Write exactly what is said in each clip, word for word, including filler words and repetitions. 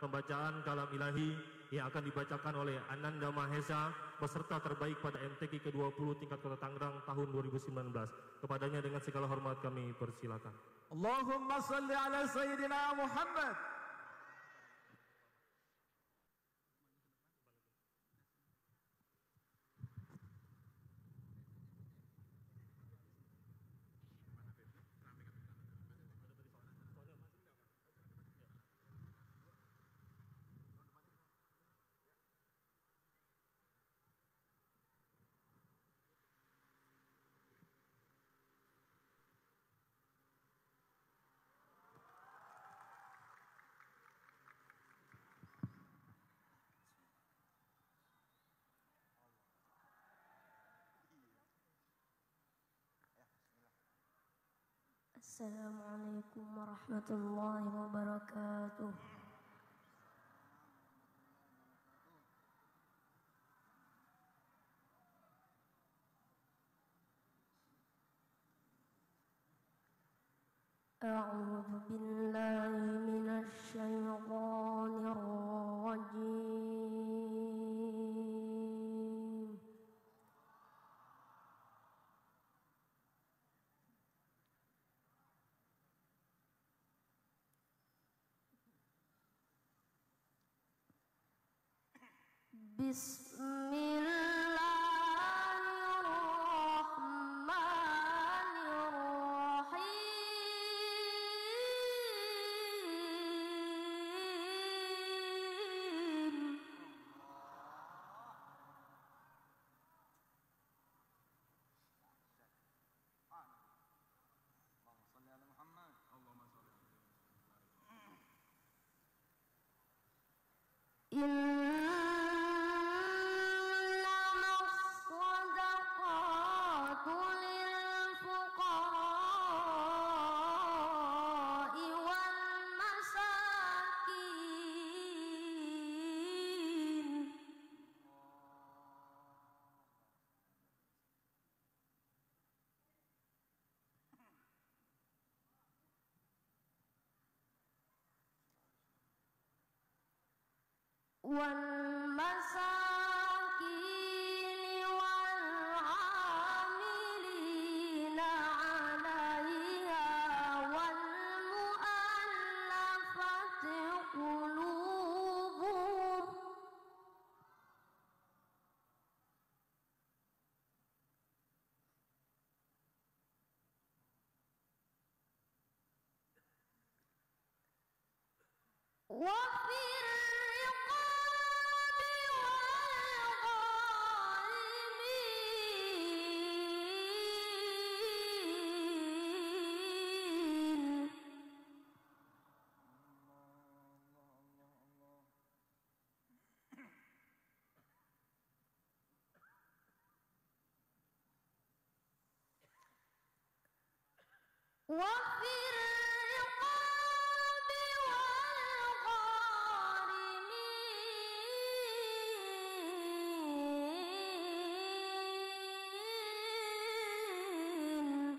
pembacaan kalam ilahi yang akan dibacakan oleh Ananda Mahesa, peserta terbaik pada M T Q ke dua puluh tingkat Kota Tangerang tahun dua ribu sembilan belas. Kepadanya dengan segala hormat kami persilakan. Allahumma salli ala Sayyidina Muhammad. Assalamualaikum warahmatullahi wabarakatuh. A'udzu billahi minasy syaithanir rajim. والمساكين والعاملين عليها والمؤلفة قلوبهم وفي وفي الرقاب والغارمين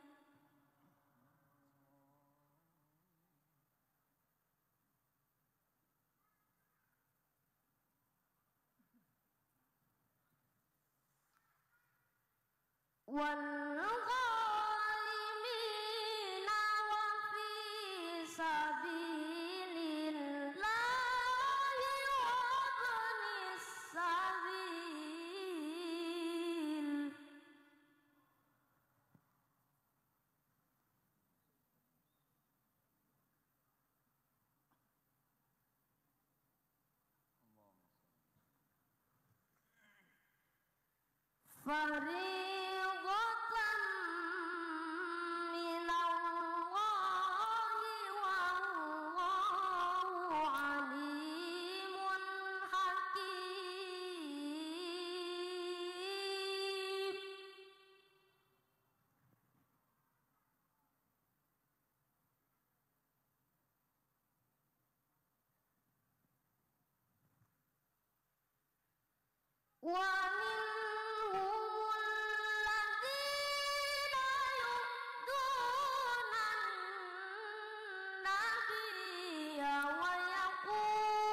والغارمين وفي سبيل الله وابن السبيل فريضة من الله والله عليم حكيم ومنهم الذين يؤذون النبي ويقولون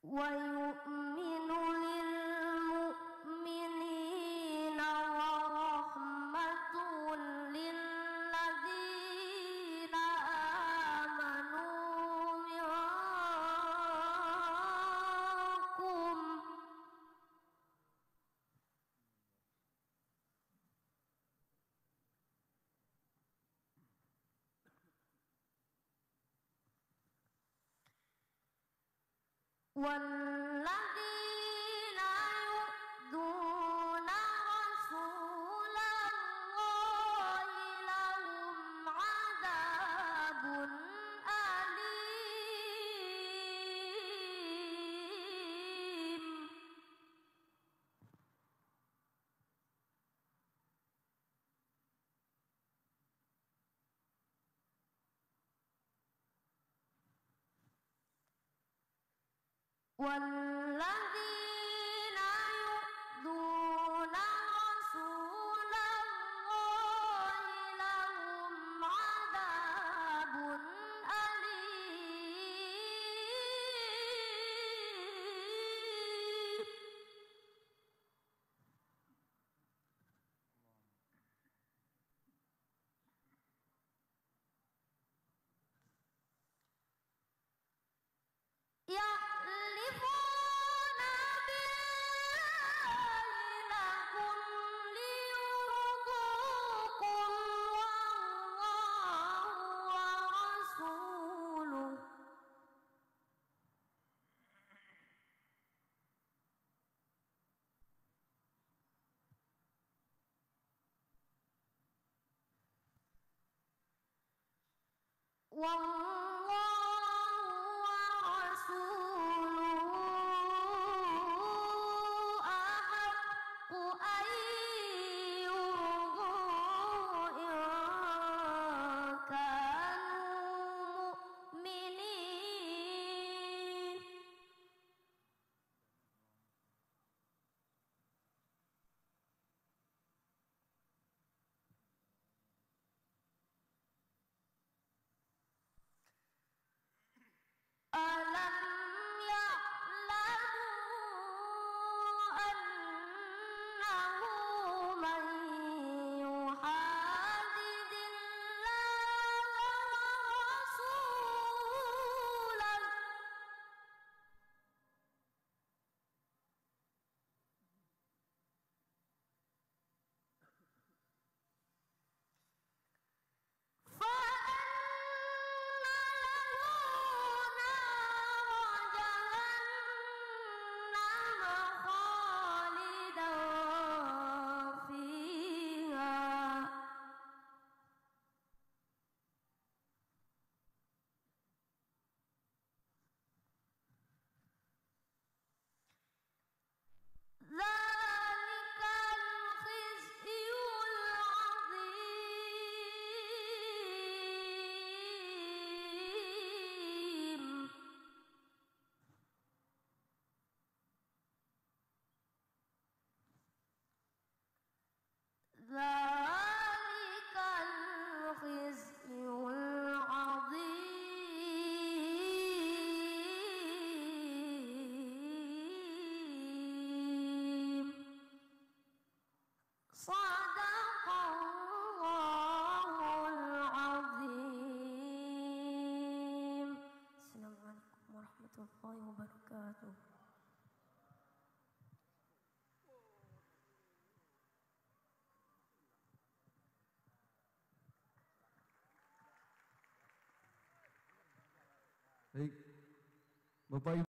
wa yu'minu lil mu'minina wa rahmatun lil ladzina amanu minkum walladzina yu'dzuna rasulallahi lahum 'adzabun alim. Walladzina yu'dzuna rasulallahi lahum 'adzabun alim. Ya'rifuna billahi lakum liyurdukum wallahu wa rasuluh wallahu wa rasuluhu ahaqqu an yurduhu in kanu mu'minin. Alam ya'lamu annahu man yuhadidillaha wa rasulahu Dzalikal khizyul 'adzim. Dzalikal khizyul 'adzim. Shadaqallahul 'adzim. Assalamualaikum warahmatullahi wabarakatuh. Baik, Bapak Ibu.